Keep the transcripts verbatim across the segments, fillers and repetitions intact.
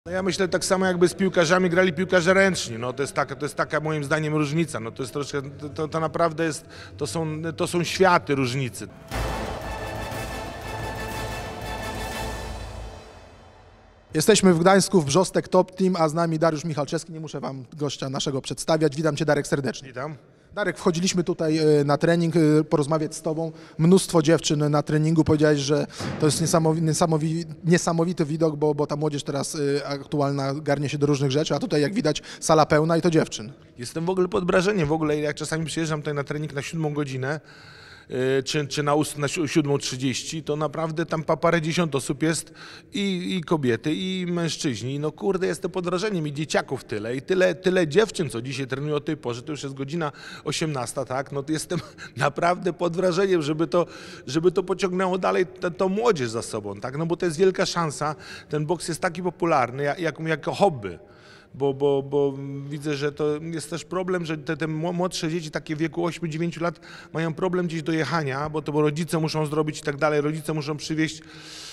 No ja myślę tak samo, jakby z piłkarzami grali piłkarze ręczni. No to jest taka, to jest taka moim zdaniem różnica. No to jest troszkę, to, to naprawdę jest, to są, to są światy różnicy. Jesteśmy w Gdańsku, w Brzostek Top Team, a z nami Dariusz Michalczewski. Nie muszę wam gościa naszego przedstawiać. Witam cię, Darek, serdecznie. Witam. Darek, wchodziliśmy tutaj na trening, porozmawiać z tobą. Mnóstwo dziewczyn na treningu. Powiedziałeś, że to jest niesamowity, niesamowity, niesamowity widok, bo, bo ta młodzież teraz aktualna garnie się do różnych rzeczy, a tutaj jak widać sala pełna i to dziewczyn. Jestem w ogóle pod wrażeniem. W ogóle jak czasami przyjeżdżam tutaj na trening na siódmą godzinę, Czy, czy na, na siódmą trzydzieści, to naprawdę tam parędziesiąt osób jest i, i kobiety, i mężczyźni. No kurde, jestem pod wrażeniem i dzieciaków tyle, i tyle, tyle dziewczyn, co dzisiaj trenują o tej porze, to już jest godzina osiemnasta, tak? No to jestem naprawdę pod wrażeniem, żeby to, żeby to pociągnęło dalej tą młodzież za sobą, tak? No bo to jest wielka szansa, ten boks jest taki popularny jak, jak, jako hobby. Bo, bo, bo widzę, że to jest też problem, że te, te młodsze dzieci, takie w wieku ośmiu dziewięciu lat, mają problem gdzieś do jechania, bo to bo rodzice muszą zrobić i tak dalej, rodzice muszą przywieźć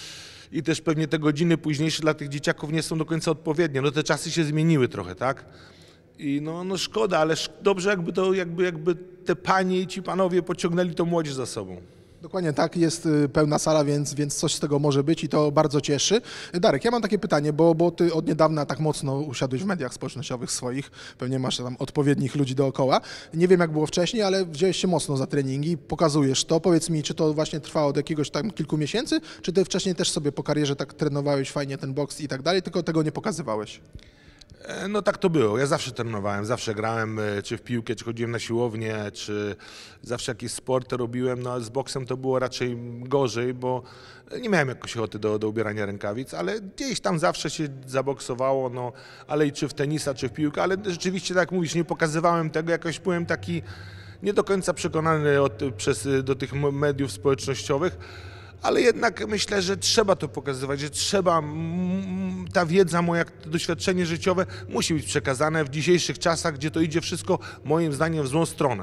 i też pewnie te godziny późniejsze dla tych dzieciaków nie są do końca odpowiednie. No te czasy się zmieniły trochę, tak? I no, no szkoda, ale dobrze jakby to, jakby, jakby te panie i ci panowie pociągnęli tą młodzież za sobą. Dokładnie tak, jest pełna sala, więc, więc coś z tego może być i to bardzo cieszy. Darek, ja mam takie pytanie, bo, bo ty od niedawna tak mocno usiadłeś w mediach społecznościowych swoich, pewnie masz tam odpowiednich ludzi dookoła. Nie wiem jak było wcześniej, ale wziąłeś się mocno za treningi, pokazujesz to. Powiedz mi, czy to właśnie trwa od jakiegoś tam kilku miesięcy, czy ty wcześniej też sobie po karierze tak trenowałeś fajnie ten boks i tak dalej, tylko tego nie pokazywałeś? No tak to było. Ja zawsze trenowałem, zawsze grałem, czy w piłkę, czy chodziłem na siłownię, czy zawsze jakieś sporty robiłem. No z boksem to było raczej gorzej, bo nie miałem jakoś ochoty do, do ubierania rękawic, ale gdzieś tam zawsze się zaboksowało, no, ale i czy w tenisa, czy w piłkę, ale rzeczywiście, tak jak mówisz, nie pokazywałem tego, jakoś byłem taki nie do końca przekonany od, przez, do tych mediów społecznościowych. Ale jednak myślę, że trzeba to pokazywać, że trzeba, ta wiedza moja, to doświadczenie życiowe musi być przekazane w dzisiejszych czasach, gdzie to idzie wszystko moim zdaniem w złą stronę.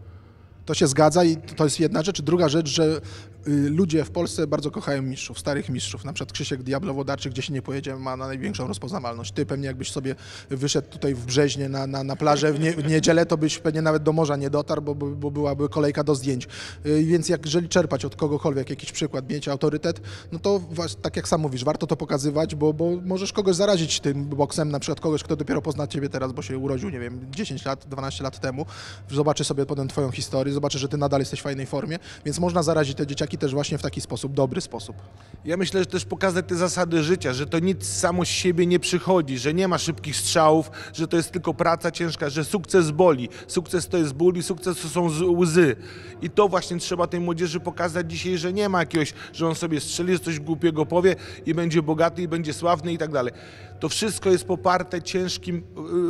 To się zgadza i to jest jedna rzecz. Druga rzecz, że ludzie w Polsce bardzo kochają mistrzów, starych mistrzów. Na przykład Krzysiek Diablo-Włodarczyk, gdzie się nie pojedzie, ma na największą rozpoznawalność. Ty pewnie jakbyś sobie wyszedł tutaj w Brzeźnie na, na, na plażę w, nie, w niedzielę, to byś pewnie nawet do morza nie dotarł, bo, bo byłaby kolejka do zdjęć. Więc jak, jeżeli czerpać od kogokolwiek jakiś przykład, mieć autorytet, no to tak jak sam mówisz, warto to pokazywać, bo, bo możesz kogoś zarazić tym boksem, na przykład kogoś, kto dopiero pozna ciebie teraz, bo się urodził, nie wiem, dziesięć lat, dwanaście lat temu. Zobaczy sobie potem twoją historię, zobaczy, że ty nadal jesteś w fajnej formie, więc można zarazić te dzieciaki też właśnie w taki sposób, dobry sposób. Ja myślę, że też pokazać te zasady życia, że to nic samo z siebie nie przychodzi, że nie ma szybkich strzałów, że to jest tylko praca ciężka, że sukces boli, sukces to jest ból i sukces to są łzy. I to właśnie trzeba tej młodzieży pokazać dzisiaj, że nie ma jakiegoś, że on sobie strzeli, że coś głupiego powie i będzie bogaty i będzie sławny i tak dalej. To wszystko jest poparte ciężkim,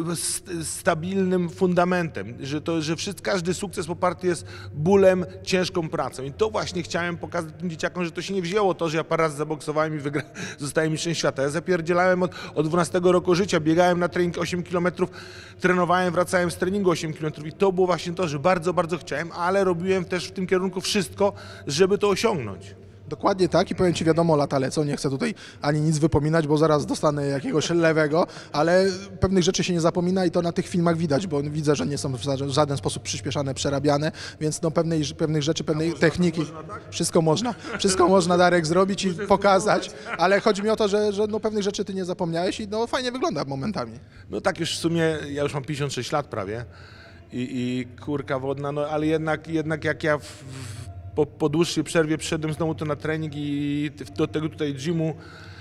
stabilnym fundamentem, że, to, że wszystko, każdy sukces poparty jest bólem, ciężką pracą. I to właśnie chciałem pokazać tym dzieciakom, że to się nie wzięło to, że ja parę razy zaboksowałem i wygra... zostałem mistrzem świata. Ja zapierdzielałem od, od dwunastego roku życia, biegałem na trening osiem kilometrów, trenowałem, wracałem z treningu osiem kilometrów i to było właśnie to, że bardzo, bardzo chciałem, ale robiłem też w tym kierunku wszystko, żeby to osiągnąć. Dokładnie tak i powiem ci, wiadomo, lata lecą, nie chcę tutaj ani nic wypominać, bo zaraz dostanę jakiegoś lewego, ale pewnych rzeczy się nie zapomina i to na tych filmach widać, bo widzę, że nie są w żaden sposób przyspieszane, przerabiane, więc no pewnej, pewnych rzeczy, pewnej można, techniki, można, tak? wszystko można, wszystko można, Darek, zrobić i pokazać, ale chodzi mi o to, że, że no pewnych rzeczy ty nie zapomniałeś i no fajnie wygląda momentami. No tak już w sumie, ja już mam pięćdziesiąt sześć lat prawie i, i kurka wodna, no ale jednak, jednak jak ja w, w Po, po dłuższej przerwie przyszedłem znowu to na trening i do tego tutaj gymu,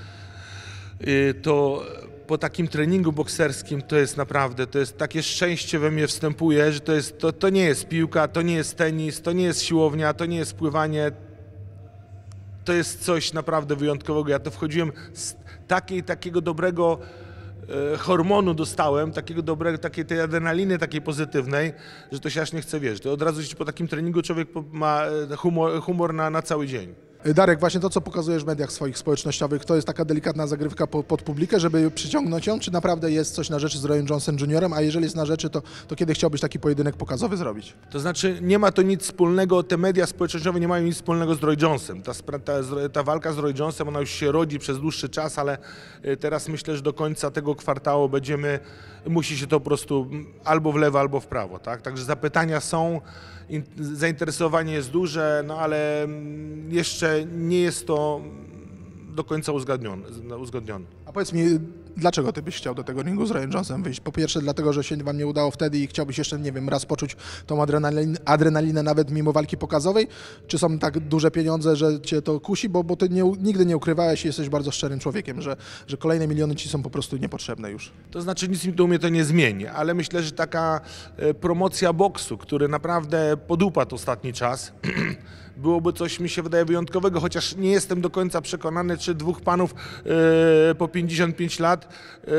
to po takim treningu bokserskim to jest naprawdę, to jest takie szczęście we mnie wstępuje, że to, jest, to, to nie jest piłka, to nie jest tenis, to nie jest siłownia, to nie jest pływanie, to jest coś naprawdę wyjątkowego. Ja to wchodziłem z takiej, takiego dobrego hormonu dostałem, takiego dobrego, takiej tej adrenaliny takiej pozytywnej, że to się aż nie chce wierzyć. To od razu po takim treningu człowiek ma humor, humor na, na cały dzień. Darek, właśnie to, co pokazujesz w mediach swoich społecznościowych, to jest taka delikatna zagrywka po, pod publikę, żeby przyciągnąć ją, czy naprawdę jest coś na rzeczy z Royem Jonesem juniorem, a jeżeli jest na rzeczy, to, to kiedy chciałbyś taki pojedynek pokazowy zrobić? To znaczy nie ma to nic wspólnego, te media społecznościowe nie mają nic wspólnego z Roy Jonesem. Ta, spra- ta, ta walka z Roy Jonesem, ona już się rodzi przez dłuższy czas, ale y, teraz myślę, że do końca tego kwartału będziemy, musi się to po prostu albo w lewo, albo w prawo, tak? Także zapytania są, in, zainteresowanie jest duże, no ale mm, jeszcze nie jest to do końca uzgodnione. uzgodnione. A powiedz mi, dlaczego ty byś chciał do tego ringu z Royem Jonesem wyjść? Po pierwsze dlatego, że się wam nie udało wtedy i chciałbyś jeszcze, nie wiem, raz poczuć tą adrenalin, adrenalinę nawet mimo walki pokazowej? Czy są tak duże pieniądze, że cię to kusi? Bo, bo ty nie, nigdy nie ukrywałeś i jesteś bardzo szczerym człowiekiem, że, że kolejne miliony ci są po prostu niepotrzebne już. To znaczy nic mi to u mnie to nie zmieni, ale myślę, że taka e, promocja boksu, który naprawdę podupadł ostatni czas, byłoby coś, mi się wydaje, wyjątkowego, chociaż nie jestem do końca przekonany, czy dwóch panów e, po pięćdziesiąt pięć lat e,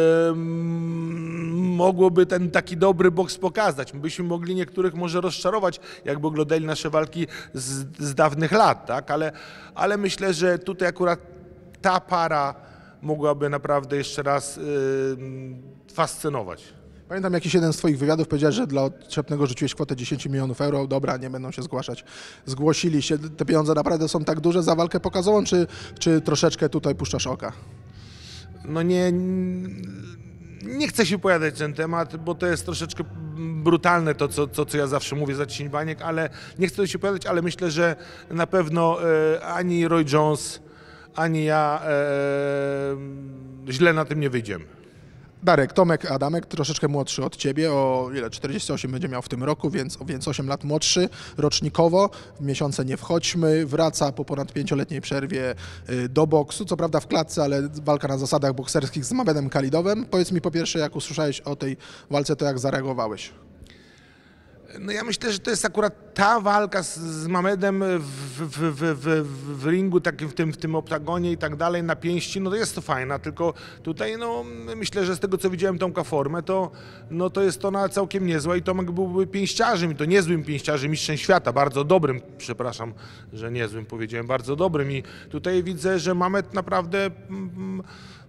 mogłoby ten taki dobry boks pokazać. My byśmy mogli niektórych może rozczarować, jakby oglądali nasze walki z, z dawnych lat, tak? Ale, ale myślę, że tutaj akurat ta para mogłaby naprawdę jeszcze raz e, fascynować. Pamiętam jakiś jeden z twoich wywiadów powiedziałeś, że dla odczepnego rzuciłeś kwotę dziesięć milionów euro. Dobra, nie będą się zgłaszać. Zgłosili się. Te pieniądze naprawdę są tak duże za walkę pokazową, czy, czy troszeczkę tutaj puszczasz oka? No nie, nie chcę się pojawiać na ten temat, bo to jest troszeczkę brutalne to, co, to, co ja zawsze mówię za dziesięć baniek, ale nie chcę się pojawiać, ale myślę, że na pewno e, ani Roy Jones, ani ja e, źle na tym nie wyjdziemy. Darek, Tomek Adamek, troszeczkę młodszy od ciebie, o ile czterdzieści osiem będzie miał w tym roku, więc, więc osiem lat młodszy, rocznikowo, w miesiące nie wchodźmy, wraca po ponad pięcioletniej przerwie do boksu, co prawda w klatce, ale walka na zasadach bokserskich z Mamedem Khalidowem. Powiedz mi po pierwsze, jak usłyszałeś o tej walce, to jak zareagowałeś? No ja myślę, że to jest akurat ta walka z, z Mamedem w, w, w, w, w ringu, takim w tym, w tym oktagonie i tak dalej, na pięści, no to jest to fajna, tylko tutaj no myślę, że z tego co widziałem Tomka formę, to, no, to jest ona całkiem niezła i Tomek byłby pięściarzem i to niezłym pięściarzem, mistrzem świata, bardzo dobrym, przepraszam, że niezłym powiedziałem, bardzo dobrym i tutaj widzę, że Mamed naprawdę mm,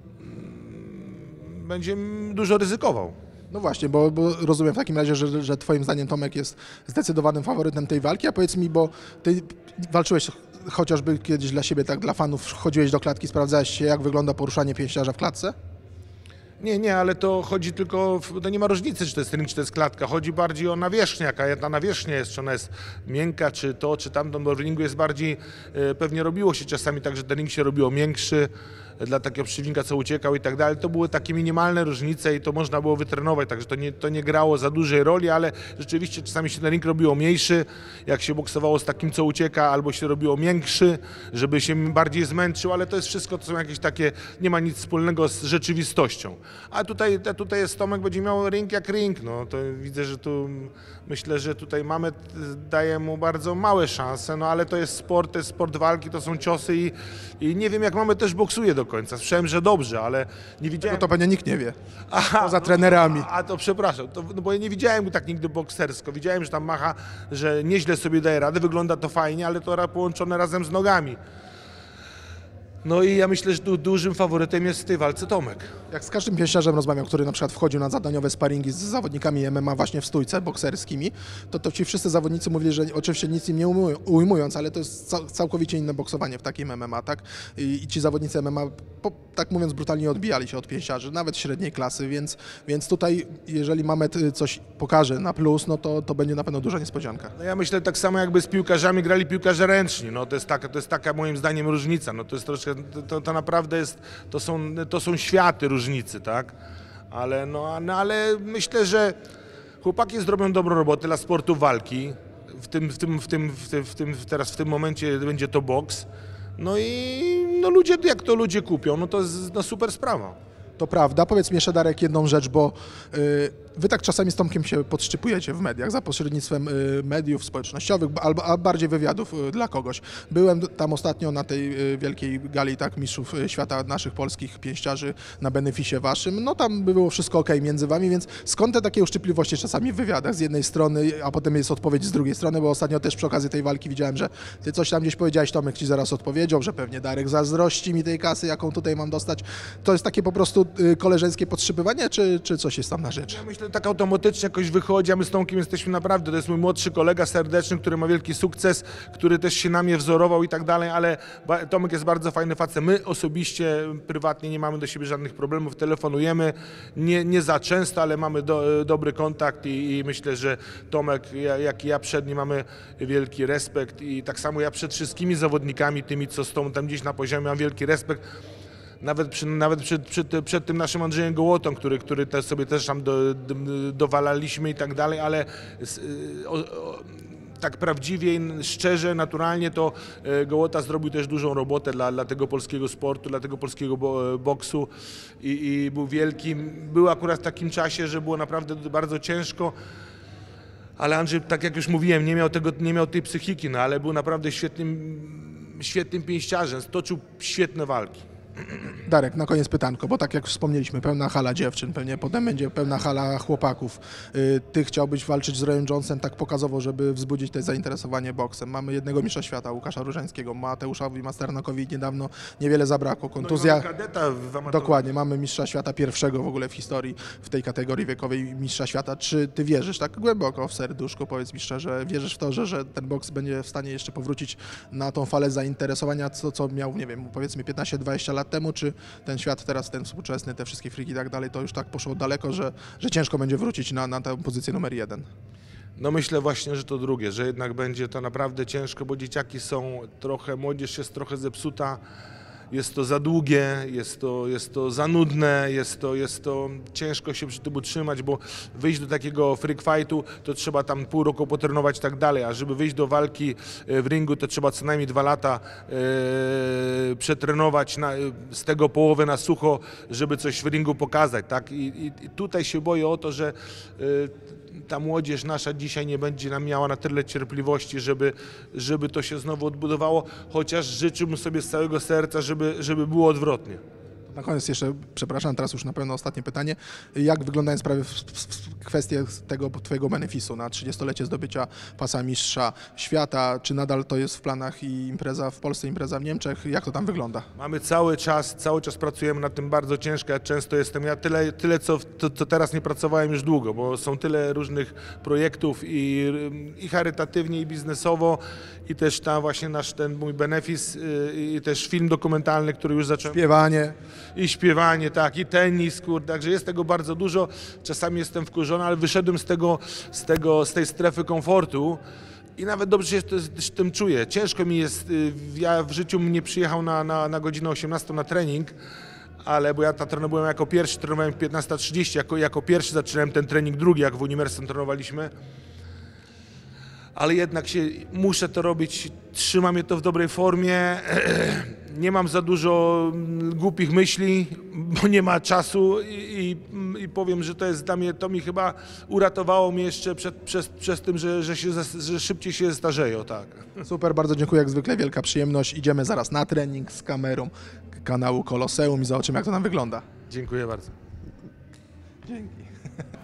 będzie dużo ryzykował. No właśnie, bo, bo rozumiem w takim razie, że, że twoim zdaniem Tomek jest zdecydowanym faworytem tej walki, a powiedz mi, bo ty walczyłeś chociażby kiedyś dla siebie, tak dla fanów, chodziłeś do klatki, sprawdzałeś się, jak wygląda poruszanie pięściarza w klatce? Nie, nie, ale to chodzi tylko, w, to nie ma różnicy, czy to jest ring, czy to jest klatka, chodzi bardziej o nawierzchnię, jaka ta nawierzchnia jest, czy ona jest miękka, czy to, czy tamto, bo w ringu jest bardziej, e, pewnie robiło się czasami tak, że ten ring się robiło miększy, dla takiego przeciwnika, co uciekał i tak dalej. To były takie minimalne różnice i to można było wytrenować, także to nie, to nie grało za dużej roli, ale rzeczywiście czasami się ten ring robiło mniejszy, jak się boksowało z takim, co ucieka, albo się robiło miększy, żeby się bardziej zmęczył, ale to jest wszystko, to są jakieś takie, nie ma nic wspólnego z rzeczywistością. A tutaj, a tutaj jest Tomek, będzie miał ring jak ring, no to widzę, że tu myślę, że tutaj mamy, daje mu bardzo małe szanse, no ale to jest sport, to jest sport walki, to są ciosy i, i nie wiem, jak mamy też boksuje do końca. Słyszałem, że dobrze, ale nie widziałem... No to pewnie nikt nie wie, Aha, poza trenerami. A, a to przepraszam, to, no bo ja nie widziałem go tak nigdy boksersko. Widziałem, że tam macha, że nieźle sobie daje radę, wygląda to fajnie, ale to połączone razem z nogami. No i ja myślę, że du dużym faworytem jest w tej walce Tomek. Jak z każdym pięściarzem rozmawiam, który na przykład wchodził na zadaniowe sparingi z zawodnikami M M A właśnie w stójce bokserskimi, to, to ci wszyscy zawodnicy mówili, że oczywiście nic im nie ujmują, ujmując, ale to jest cał całkowicie inne boksowanie w takim M M A, tak? I, i ci zawodnicy M M A, po, tak mówiąc brutalnie, odbijali się od pięściarzy, nawet średniej klasy, więc, więc tutaj, jeżeli Mamed coś pokaże na plus, no to, to będzie na pewno duża niespodzianka. No ja myślę tak samo, jakby z piłkarzami grali piłkarze ręczni. No to jest taka, to jest taka moim zdaniem różnica. No to jest troszkę, to, to naprawdę jest, to są, to są światy różnicy, tak? Ale, no, no, ale myślę, że chłopaki zrobią dobrą robotę dla sportu walki. W tym, w tym, w tym, w tym, w tym, teraz w tym momencie będzie to boks. No i no ludzie, jak to ludzie kupią, no to jest no super sprawa. To prawda. Powiedz mi jeszcze, Darek, jedną rzecz, bo y, wy tak czasami z Tomkiem się podszczypujecie w mediach za pośrednictwem y, mediów społecznościowych albo a bardziej wywiadów y, dla kogoś. Byłem tam ostatnio na tej y, wielkiej gali tak mistrzów y, świata naszych polskich pięściarzy na beneficie waszym. No tam było wszystko okej między wami, więc skąd te takie uszczypliwości czasami w wywiadach z jednej strony, a potem jest odpowiedź z drugiej strony, bo ostatnio też przy okazji tej walki widziałem, że ty coś tam gdzieś powiedziałeś, Tomek ci zaraz odpowiedział, że pewnie Darek zazdrości mi tej kasy, jaką tutaj mam dostać. To jest takie po prostu y, koleżeńskie podszypywanie, czy, czy coś jest tam na rzecz? Ja myślę, że tak automatycznie jakoś wychodzi, a my z Tomkiem jesteśmy naprawdę, to jest mój młodszy kolega serdeczny, który ma wielki sukces, który też się na mnie wzorował i tak dalej, ale ba- Tomek jest bardzo fajny facet. My osobiście, prywatnie nie mamy do siebie żadnych problemów, telefonujemy, nie, nie za często, ale mamy do, dobry kontakt i, i myślę, że Tomek, ja, jak i ja przed nim mamy wielki respekt i tak samo ja przed wszystkimi zawodnikami, tymi co stoją tam gdzieś na poziomie, mam wielki respekt. Nawet, przy, nawet przed, przed, przed tym naszym Andrzejem Gołotą, który, który też sobie też tam do, do, dowalaliśmy i tak dalej, ale s- o, o, tak prawdziwie, i szczerze, naturalnie to e, Gołota zrobił też dużą robotę dla, dla tego polskiego sportu, dla tego polskiego bo, boksu i, i był wielki. Był akurat w takim czasie, że było naprawdę bardzo ciężko. Ale Andrzej, tak jak już mówiłem, nie miał, tego, nie miał tej psychiki, no ale był naprawdę świetnym, świetnym pięściarzem, stoczył świetne walki. Darek, na koniec pytanko, bo tak jak wspomnieliśmy, pełna hala dziewczyn, pewnie potem będzie pełna hala chłopaków. Y, Ty chciałbyś walczyć z Royem Jonesem tak pokazowo, żeby wzbudzić to zainteresowanie boksem. Mamy jednego mistrza świata, Łukasza Różańskiego, Mateuszowi Masternakowi niedawno niewiele zabrakło, kontuzja. No i mamy kadeta w amatorze. Dokładnie, mamy mistrza świata pierwszego w ogóle w historii w tej kategorii wiekowej mistrza świata. Czy ty wierzysz tak głęboko w serduszko, powiedz mi szczerze, wierzysz w to, że, że ten boks będzie w stanie jeszcze powrócić na tą falę zainteresowania, co, co miał, nie wiem, powiedzmy piętnaście dwadzieścia lat temu, czy ten świat teraz, ten współczesny, te wszystkie friki i tak dalej, to już tak poszło daleko, że, że ciężko będzie wrócić na, na tę pozycję numer jeden. No myślę właśnie, że to drugie, że jednak będzie to naprawdę ciężko, bo dzieciaki są trochę, młodzież jest trochę zepsuta, jest to za długie, jest to, jest to za nudne, jest to, jest to ciężko się przy tym utrzymać, bo wyjść do takiego freak fightu to trzeba tam pół roku potrenować i tak dalej, a żeby wyjść do walki w ringu to trzeba co najmniej dwa lata e, przetrenować na, z tego połowę na sucho, żeby coś w ringu pokazać, tak? I, i, i tutaj się boję o to, że e, ta młodzież nasza dzisiaj nie będzie nam miała na tyle cierpliwości, żeby, żeby to się znowu odbudowało, chociaż życzyłbym sobie z całego serca, żeby, żeby było odwrotnie. Na koniec jeszcze, przepraszam, teraz już na pewno ostatnie pytanie. Jak wyglądają sprawy w, w, w kwestie tego twojego benefisu na trzydziestolecie zdobycia pasa mistrza świata? Czy nadal to jest w planach i impreza w Polsce, impreza w Niemczech? Jak to tam wygląda? Mamy cały czas, cały czas pracujemy nad tym bardzo ciężko. Ja często jestem, ja tyle, tyle co, to, co teraz nie pracowałem już długo, bo są tyle różnych projektów i, i charytatywnie, i biznesowo, i też tam właśnie nasz ten mój benefis, i, i też film dokumentalny, który już zacząłem. Śpiewanie. I śpiewanie, tak, i tenis, kurde, także jest tego bardzo dużo. Czasami jestem wkurzony, ale wyszedłem z tego, z tego, z tej strefy komfortu i nawet dobrze się z tym czuję. Ciężko mi jest, ja w życiu nie przyjechał na, na, na godzinę osiemnastą na trening, ale bo ja ta trenowałem jako pierwszy, trenowałem w piętnasta trzydzieści, jako, jako pierwszy zaczynałem ten trening drugi, jak w Uniwersum trenowaliśmy. Ale jednak się muszę to robić, trzyma mnie to w dobrej formie, nie mam za dużo głupich myśli, bo nie ma czasu i, i, i powiem, że to jest dla mnie, to mi chyba uratowało mnie jeszcze przed, przez, przez tym, że, że, się, że szybciej się starzeją, tak. Super, bardzo dziękuję, jak zwykle wielka przyjemność. Idziemy zaraz na trening z kamerą kanału Koloseum i zobaczymy, jak to nam wygląda. Dziękuję bardzo. Dzięki.